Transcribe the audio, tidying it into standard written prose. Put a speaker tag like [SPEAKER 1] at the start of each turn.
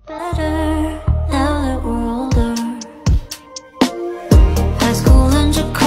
[SPEAKER 1] Better now that we're older. High school and your